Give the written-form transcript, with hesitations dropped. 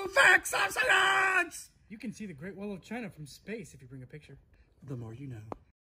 Facts of science! You can see the Great Wall of China from space if you bring a picture. The more you know.